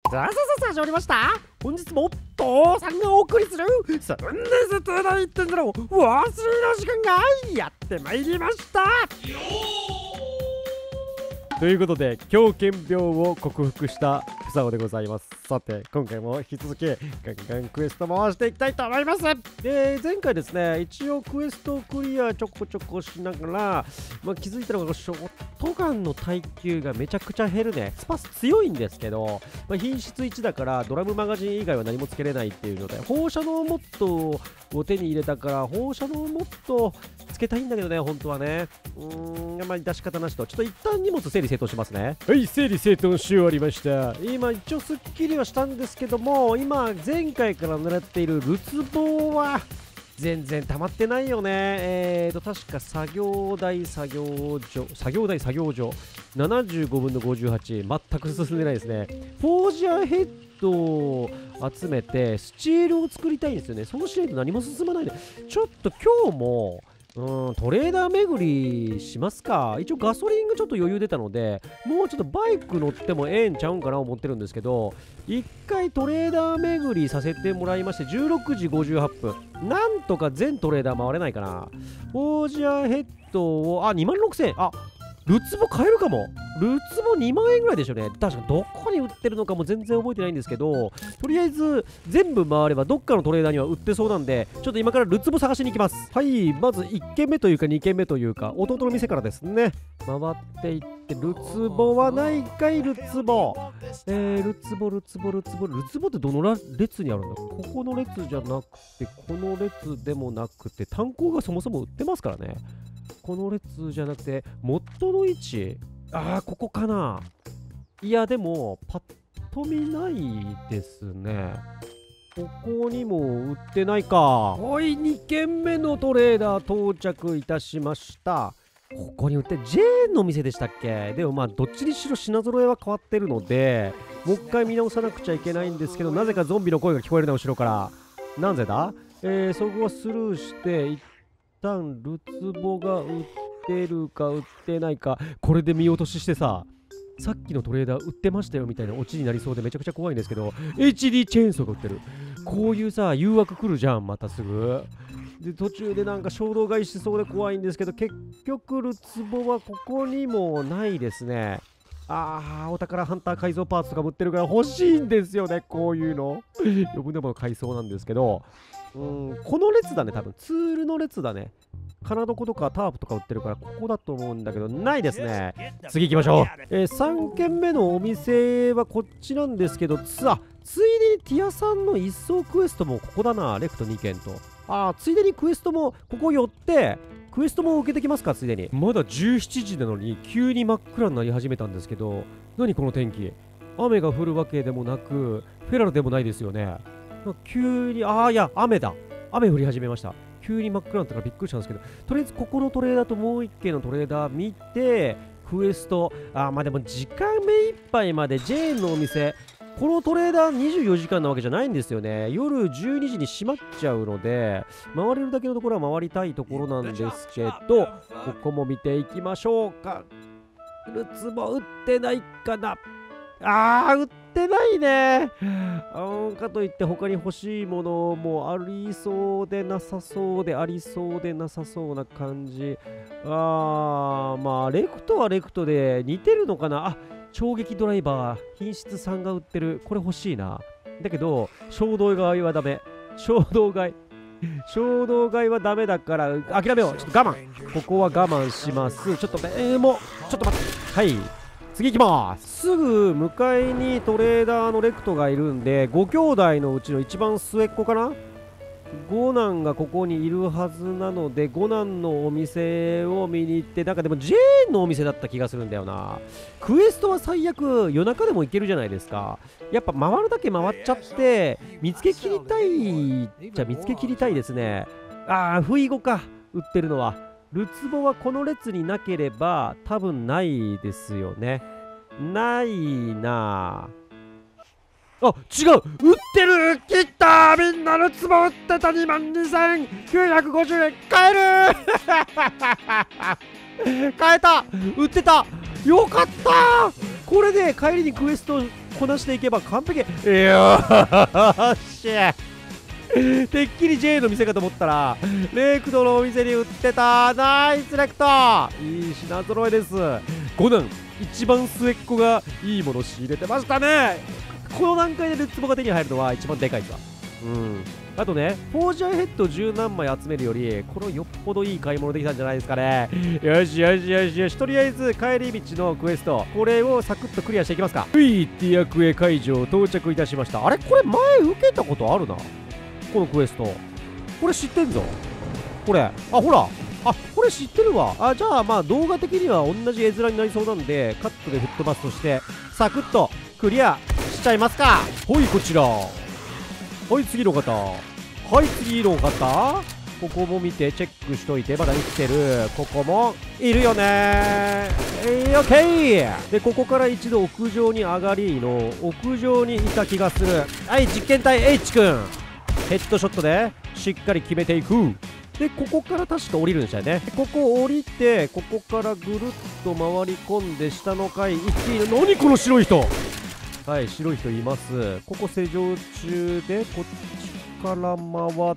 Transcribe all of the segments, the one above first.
さあ始まりました。本日も父さんがお送りするそんな絶対ない言ってんだろ忘れの時間がやってまいりました。ということで狂犬病を克服したふさおでございます。さて今回も引き続きガンガンクエスト回していきたいと思います。前回ですね、一応クエストクリアちょこちょこしながら、気づいたのがショットガンの耐久がめちゃくちゃ減るね。スパス強いんですけど、品質1だからドラムマガジン以外は何もつけれないっていうので、放射能モッドを手に入れたから放射能モッドつけたいんだけどね、本当はね。あまり出し方なしと、ちょっと一旦荷物整理整頓しますね。はい、整理整頓し終わりました。今一応スッキリはしたんですけども、今前回から狙っているるつぼは全然溜まってないよね。確か作業台作業所75分の58、全く進んでないですね。フォージャーヘッドを集めてスチールを作りたいんですよね。そうしないと何も進まないで、ちょっと今日もトレーダー巡りしますか。一応ガソリンがちょっと余裕出たので、もうちょっとバイク乗ってもええんちゃうんかな思ってるんですけど、一回トレーダー巡りさせてもらいまして、16時58分なんとか全トレーダー回れないかな。フォージャーヘッドを26000円、ルツボ買えるかも。ルツボ2万円ぐらいでしょうね。確かどこに売ってるのかも全然覚えてないんですけど、とりあえず全部回ればどっかのトレーダーには売ってそうなんで、ちょっと今からルツボ探しに行きます。はい、まず1軒目というか2軒目というか弟の店からですね、回っていって、ルツボはないかい。ルツボルツボってどの列にあるんだ。ここの列じゃなくてこの列でもなくて、炭鉱がそもそも売ってますからね。この列じゃなくてモッドの位置、ここかな。いやでもパッと見ないですね。ここにも売ってないか。はい、2軒目のトレーダー到着いたしました。ここに売って J の店でしたっけ。でもどっちにしろ品揃えは変わってるので、もう一回見直さなくちゃいけないんですけど、なぜかゾンビの声が聞こえるな後ろから。なぜだ。そこはスルーして一旦ルツボが売ってるか売ってないか、これで見落とししてさっきのトレーダー売ってましたよみたいなオチになりそうでめちゃくちゃ怖いんですけど、 HD チェーンソーが売ってる。こういう誘惑来るじゃん、またすぐで。途中でなんか衝動買いしそうで怖いんですけど、結局ルツボはここにもないですね。お宝ハンター改造パーツとかも売ってるから欲しいんですよね、こういうの。余分なもの買いそうなんですけど、この列だね、多分ツールの列だね。金床とかタープとか売ってるからここだと思うんだけど、ないですね。次行きましょう。3軒目のお店はこっちなんですけど、ついでにティアさんの一層クエストもここだな。レクト2軒と、ついでにクエストもここ寄ってクエストも受けてきますか。ついでにまだ17時なのに急に真っ暗になり始めたんですけど、何この天気。雨が降るわけでもなくフェラルでもないですよね。急にいや雨だ。雨降り始めました。急に真っ暗になったからびっくりしたんですけど、とりあえずここのトレーダーともう一軒のトレーダー見てクエスト、でも時間目いっぱいまで J のお店、このトレーダー24時間なわけじゃないんですよね。夜12時に閉まっちゃうので、回れるだけのところは回りたいところなんですけど、ここも見ていきましょうか。ルツボ売ってないかな。売ってないね。かといって他に欲しいものもありそうでなさそうで、ありそうでなさそうな感じ。レクトはレクトで似てるのかな。衝撃ドライバー品質3が売ってる。これ欲しいな。だけど衝動買いはダメ。衝動買いはダメだから諦めよう。ちょっと我慢。ここは我慢します。ちょっと待って。はい、次行きます。すぐ向かいにトレーダーのレクトがいるんで、5兄弟のうちの一番末っ子かな。五男がここにいるはずなので、五男のお店を見に行って、なんかでも J のお店だった気がするんだよな。クエストは最悪夜中でも行けるじゃないですか。やっぱ回るだけ回っちゃって見つけ切りたいですね。不意語か売ってるのは。ルツボはこの列になければ多分ないですよね。ないな。違う、売ってる。切った。みんなルツボ売ってた。22,950円買える買えた。売ってた。よかった。これで帰りにクエストこなしていけば完璧。よーしてっきり J の店かと思ったらレクドのお店に売ってた。ナイスレクト、いい品揃えです。5段一番末っ子がいいもの仕入れてましたね。この段階でルツボが手に入るのは一番でかいですわ。あとね、フォージャーヘッド10何枚集めるよりこのよっぽどいい買い物できたんじゃないですかね。よしよしよしよし、とりあえず帰り道のクエスト、これをサクッとクリアしていきますか。ティアクエ会場到着いたしました。あれこれ前受けたことあるな、このクエスト。これ知ってんぞこれ。ほら、これ知ってるわ。じゃあまあ動画的には同じ絵面になりそうなんでカットで吹っ飛ばすとしてサクッとクリアしちゃいますか。ほい、こちら。はい、次の方。はい、次の方。ここも見てチェックしといて。まだ生きてる。ここもいるよねー。オッケーで、ここから一度屋上に上がりの屋上にいた気がする。はい、実験体 H 君、ヘッドショットでしっかり決めていく。で、ここから確か降りるんでしたよね。ここ降りて、ここからぐるっと回り込んで下の階一気に。何この白い人。はい、白い人います。ここ施錠中で、こっちから回って、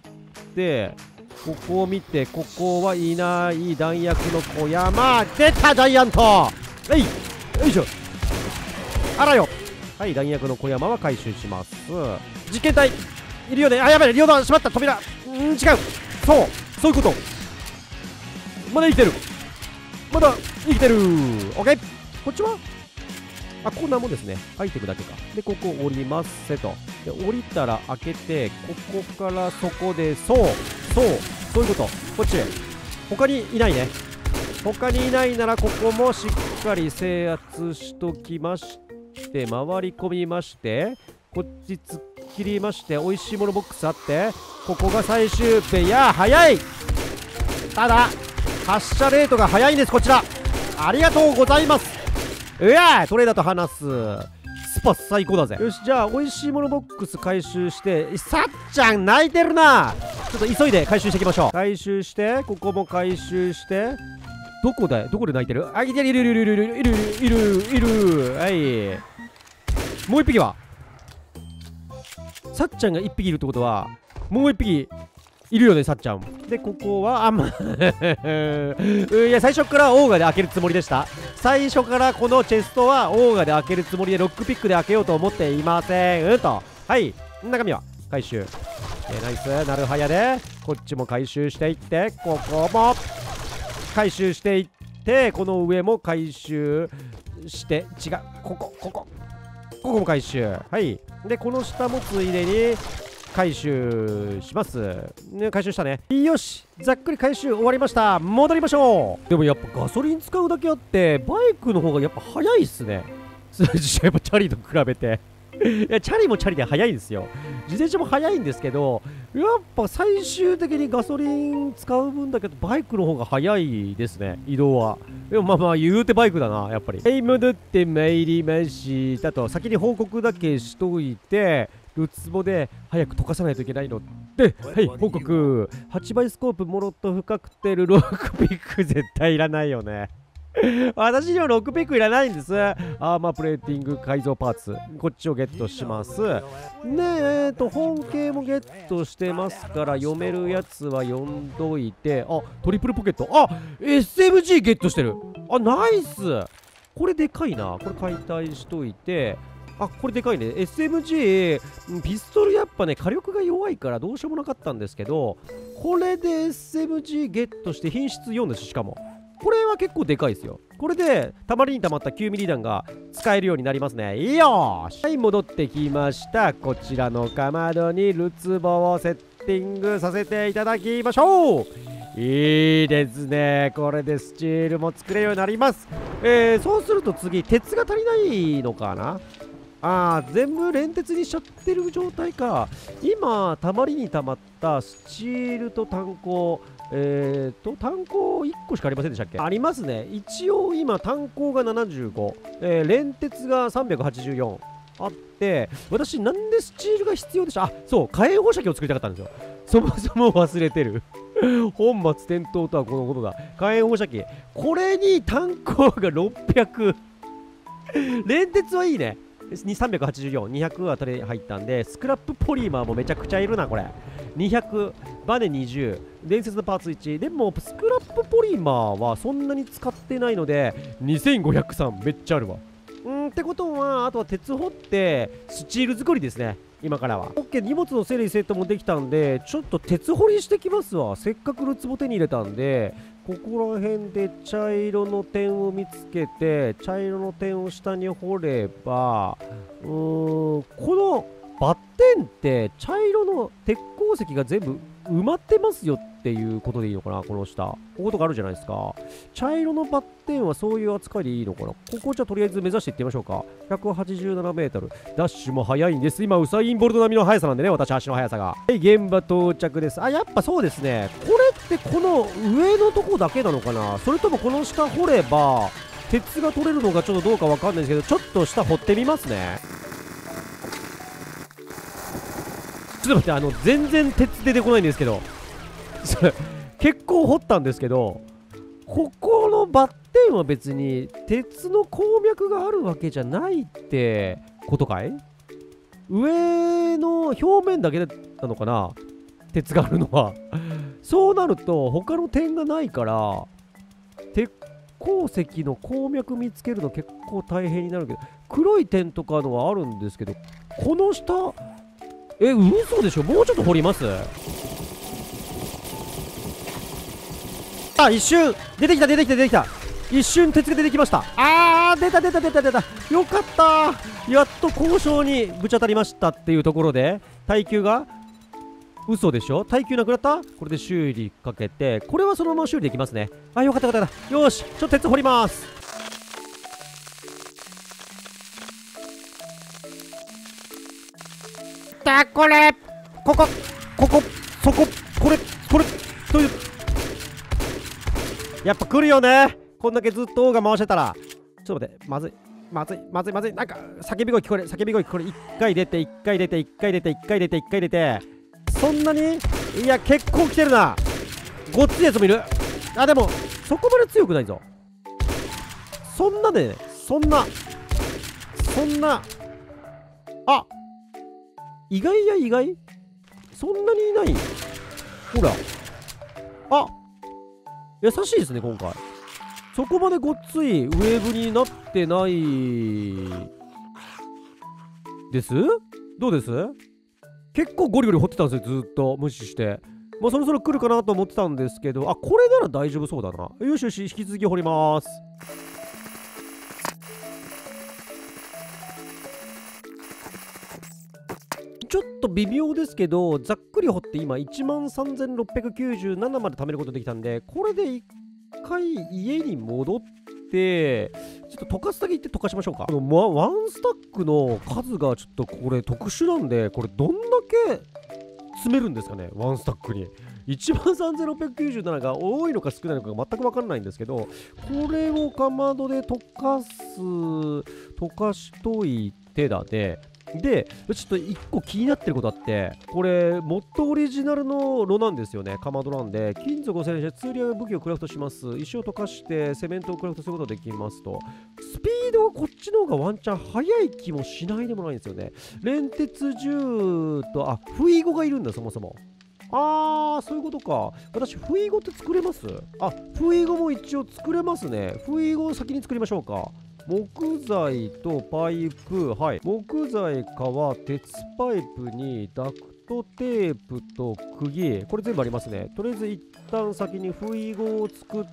ここを見て、ここはいない弾薬の小山。出たジャイアント。よいしょ。あらよ。はい、弾薬の小山は回収します。実験体いるよね。やばい、両断しまった。扉。違う。そういうこと。まだ生きてる。まだ生きてる。オッケー。こっちはこんなもんですね。アイテムだけか。で、ここ降りますせと。で、降りたら開けて、ここからそこで、そういうこと。こっち。他にいないね。他にいないなら、ここもしっかり制圧しときまして、回り込みまして、こっち突っ切りまして、美味しいものボックスあって、ここが最終ペア。早い。ただ、発射レートが早いんです、こちら。ありがとうございます。トレーダーと話す。スパ最高だぜ。よし、じゃあ美味しいものボックス回収して。さっちゃん泣いてるな。ちょっと急いで回収していきましょう。回収して、ここも回収して。どこで泣いてる。いる。はい、もう一匹はさっちゃんが一匹いるってことはもう一匹いるよね、さっちゃん。で、ここは、いや、最初からオーガで開けるつもりでした。最初からこのチェストはオーガで開けるつもりで、ロックピックで開けようと思っていません。はい、中身は回収。ナイス、なるはやで、こっちも回収していって、ここも回収していって、この上も回収して、違う、ここも回収。はい。で、この下もついでに、回収しますね。回収したね。よし、ざっくり回収終わりました。戻りましょう。でもやっぱガソリン使うだけあってバイクの方がやっぱ速いっすね。やっぱチャリと比べていや、チャリもチャリで速いんですよ。自転車も速いんですけど、やっぱ最終的にガソリン使う分だけどバイクの方が速いですね、移動は。でもまあ言うてバイクだな、やっぱり。はい、戻ってまいりましたと。先に報告だけしといて、ルツボで早く溶かさないといけないので、はい、報告。8倍スコープ、モロトフカクテル、ロックピック絶対いらないよね。私にはロックピックいらないんです。アーマープレーティング改造パーツ、こっちをゲットします。で、本系もゲットしてますから読めるやつは読んどいて。トリプルポケット。SMG ゲットしてる。ナイス。これでかいな。これ解体しといて。これでかいね。SMG、ピストルやっぱね、火力が弱いからどうしようもなかったんですけど、これで SMG ゲットして品質4です。しかも。これは結構でかいですよ。これで、たまりにたまった9ミリ弾が使えるようになりますね。よーし。はい、戻ってきました。こちらのかまどにルツボをセッティングさせていただきましょう。いいですね。これでスチールも作れるようになります。そうすると次、鉄が足りないのかな。全部連鉄にしちゃってる状態か。今、たまりにたまったスチールと炭鉱、炭鉱1個しかありませんでしたっけ。ありますね。一応今、炭鉱が75、連鉄が384あって、私、なんでスチールが必要でした。そう、火炎放射器を作りたかったんですよ。そもそも忘れてる。本末転倒とはこのことだ。火炎放射器。これに炭鉱が600。連鉄はいいね。 384、200は取り入ったんで、スクラップポリマーもめちゃくちゃいるな、これ。200、バネ20、伝説のパーツ1。でも、スクラップポリマーはそんなに使ってないので、2503めっちゃあるわ。ってことは、あとは鉄掘って、スチール作りですね。今からは。OK、荷物の整理セットもできたんで、ちょっと鉄掘りしてきますわ。せっかくるつぼ手に入れたんで、ここら辺で茶色の点を見つけて、茶色の点を下に掘れば、このバッテンって茶色の鉄鉱石が全部埋まってますよっていうことでいいのかな、この下。こことかあるじゃないですか。茶色のバッテンはそういう扱いでいいのかな。ここじゃとりあえず目指していってみましょうか。187メートル。ダッシュも速いんです。今、ウサイン・ボルト並みの速さなんでね、私、足の速さが。はい、現場到着です。あ、やっぱそうですね。これってこの上のとこだけなのかな。それともこの下掘れば、鉄が取れるのかちょっとどうかわかんないですけど、ちょっと下掘ってみますね。ちょっと待って、全然鉄出てこないんですけど。それ、結構掘ったんですけど、ここのバッテンは別に鉄の鉱脈があるわけじゃないってことかい？上の表面だけなのかな、鉄があるのは。そうなると他の点がないから、鉄鉱石の鉱脈見つけるの結構大変になるけど、黒い点とかのはあるんですけど、この下、嘘でしょ。もうちょっと掘ります。あ、一瞬出てきた出てきた出てきた。一瞬鉄が出てきました。出た出た出た出た。よかった。やっと交渉にぶち当たりましたっていうところで、耐久が嘘でしょ。耐久なくなった。これで修理かけて、これはそのまま修理できますね。よかったよかった。よし、ちょっと鉄掘ります。これここそここれという、やっぱ来るよね、こんだけずっとオーガ回してたら。ちょっと待って、まずい。なんか叫び声聞こえる。1回出て1回出て1回出て1回出て1回出て、そんなに、いや結構来てるな。ごっついやつもいる。でもそこまで強くないぞ。そんなで、そんな意外や意外、そんなにいない。ほら、優しいですね今回。そこまでごっついウェーブになってないです。どうです？結構ゴリゴリ掘ってたんですよ、ずっと無視して。そろそろ来るかなと思ってたんですけど、これなら大丈夫そうだな。よしよし、引き続き掘ります。ちょっと微妙ですけど、ざっくり掘って今13,697まで貯めることできたんで、これで一回家に戻って、ちょっと溶かすだけ行って溶かしましょうか。ワンスタックの数がちょっとこれ特殊なんで、これどんだけ詰めるんですかね、ワンスタックに。13,697が多いのか少ないのかが全く分かんないんですけど、これをかまどで溶かしといてだね。で、ちょっと1個気になってることあって、これ、モッドオリジナルの炉なんですよね。かまどなんで、金属を洗練してツールや武器をクラフトします。石を溶かしてセメントをクラフトすることができますと。スピードはこっちの方がワンチャン速い気もしないでもないんですよね。連鉄10と、不意語がいるんだ、そもそも。そういうことか。私、不意語って作れます？不意語も一応作れますね。不意語を先に作りましょうか。木材とパイプ、木材、革、鉄パイプにダクトテープと釘、これ全部ありますね。とりあえず一旦先に不意語を作って、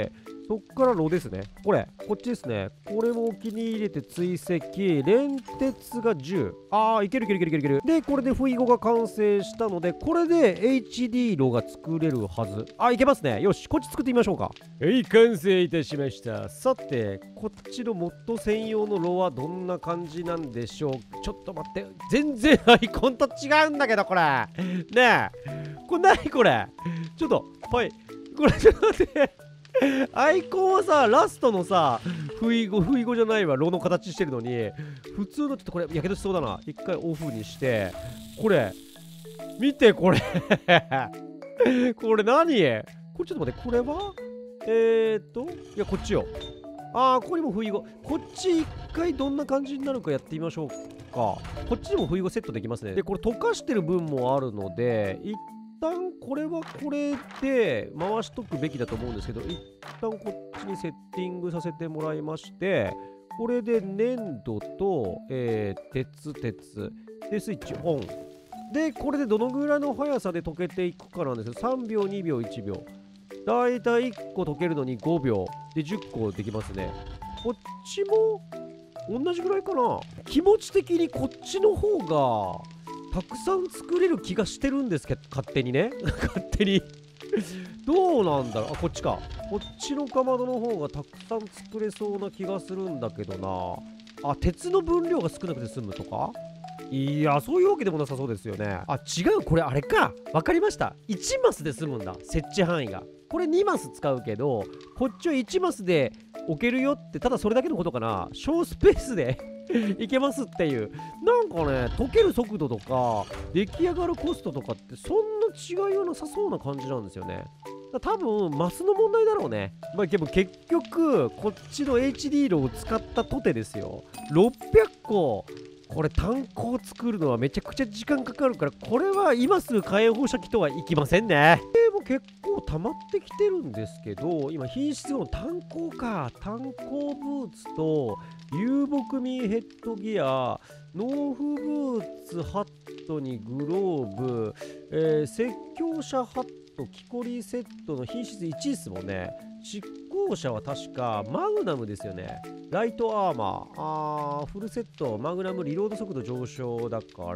そっから炉ですね。こっちですね。これもお気に入れて追跡。連鉄が10。いける。で、これで不意語が完成したので、これで HD 炉が作れるはず。いけますね。よし、こっち作ってみましょうか。完成いたしました。さて、こっちのモッド専用の炉はどんな感じなんでしょう。ちょっと待って。全然アイコンと違うんだけど、これ。ねえ。これ何これ。ちょっと、これちょっと待って。アイコンはさ、ラストのさ、不意語じゃないわ、炉の形してるのに、普通のちょっとこれ、やけどしそうだな。一回オフにして、これ、見て、これ。これ何？これちょっと待って、これはいや、こっちよ。 ここにも不意語。こっち一回どんな感じになるかやってみましょうか。こっちにも不意語セットできますね。で、これ溶かしてる分もあるので、一旦これはこれで回しとくべきだと思うんですけど、一旦こっちにセッティングさせてもらいまして、これで粘土と、鉄でスイッチオン。で、これでどのぐらいの速さで溶けていくかなんですけど、3秒、2秒、1秒。だいたい1個溶けるのに5秒で10個できますね。こっちも同じぐらいかな。気持ち的にこっちの方がたくさん作れる気がしてるんですけど、勝手にね。勝手に。どうなんだろう。こっちか。こっちのかまどの方がたくさん作れそうな気がするんだけどな。鉄の分量が少なくて済むとか。いや、そういうわけでもなさそうですよね。違う、これあれか。わかりました。1マスで済むんだ、設置範囲が。これ2マス使うけど、こっちは1マスで置けるよって、ただそれだけのことかな。小スペースでいけますっていう。なんかね、溶ける速度とか、出来上がるコストとかって、そんな違いはなさそうな感じなんですよね。多分、マスの問題だろうね。でも結局、こっちの HD 炉を使ったとてですよ。600個。これ炭鉱を作るのはめちゃくちゃ時間かかるから、これは今すぐ火炎放射器とはいきませんね。も結構溜まってきてるんですけど、今品質の炭鉱か。炭鉱ブーツと遊牧民ヘッドギア、農夫ブーツハットにグローブ、説教者ハット、木こりセットの品質1位ですもんね。執行者は確かマグナムですよね。ライトアーマー、フルセット、マグナムリロード速度上昇だから、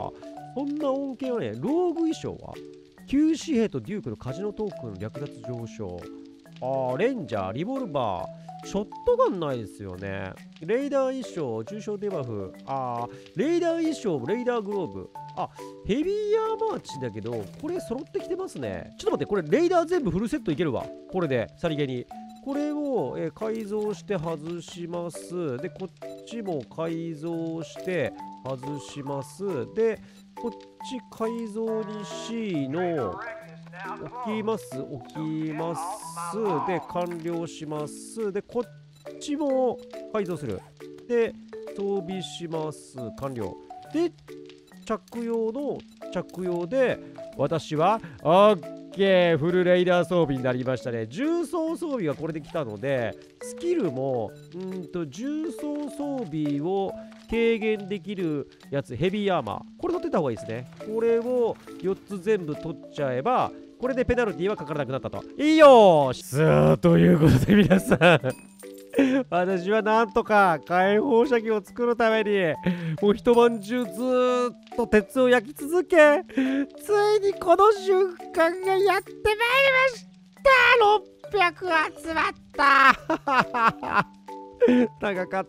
そんな恩恵はね。ローグ衣装は旧紙幣とデュークのカジノトークンの略奪上昇。レンジャー、リボルバー、ショットガンないですよね。レイダー衣装、重症デバフ、レイダー衣装、レイダーグローブ。ヘビーアーマーチだけど、これ揃ってきてますね。ちょっと待って、これレイダー全部フルセットいけるわ。これで、さりげに。これを、改造して外します。で、こっちも改造して外します。で、こっち改造に C の置きます。で、完了します。で、こっちも改造する。で、装備します。完了。で、着用で、私は、OK、フルレイダー装備になりましたね。重装装備がこれで来たので、スキルも、重装装備を軽減できるやつ、ヘビーアーマー。これ取ってた方がいいですね。これを4つ全部取っちゃえば、これでペナルティはかからなくなったと。いいよーし。さあ、ということで皆さん。私はなんとか火炎放射器を作るためにもう一晩中ずーっと鉄を焼き続け、ついにこの瞬間がやってまいりました。600集まった長かった。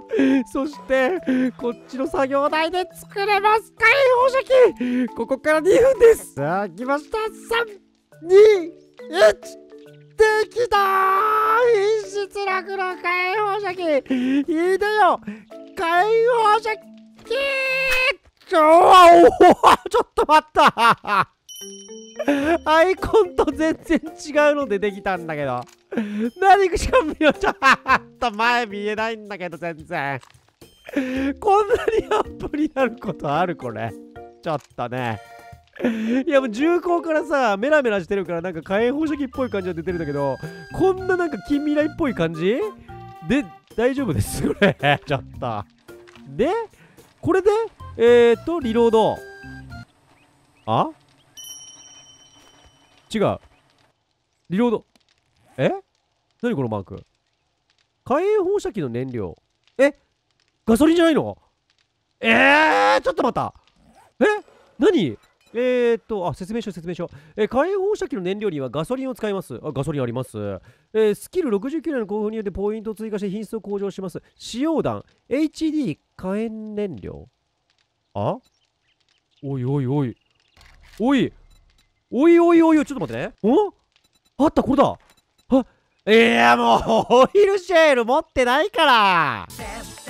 そしてこっちの作業台で作れます。火炎放射器ここから2分です。さあ来ました。3、2、1、できたー。品質楽の火炎放射器。いいでよ火炎放射器。ちょっと待ったアイコンと全然違うのでできたんだけど。何かしか見よ。ちょっと前見えないんだけど全然。こんなにアップになることあるこれ。ちょっとね。いやもう重厚からさ、メラメラしてるからなんか火炎放射器っぽい感じが出てるんだけど、こんななんか近未来っぽい感じで大丈夫ですこれ。ちょっと。で、これで、リロード。違う。リロード。何このマーク。火炎放射器の燃料。ガソリンじゃないの？ちょっと待った。何？説明書。火炎放射器の燃料にはガソリンを使います。ガソリンあります。スキル69年の興奮によってポイントを追加して品質を向上します。使用弾、HD 火炎燃料。おい、ちょっと待ってね。あった、これだ。いや、もう、オイルシェール持ってないから。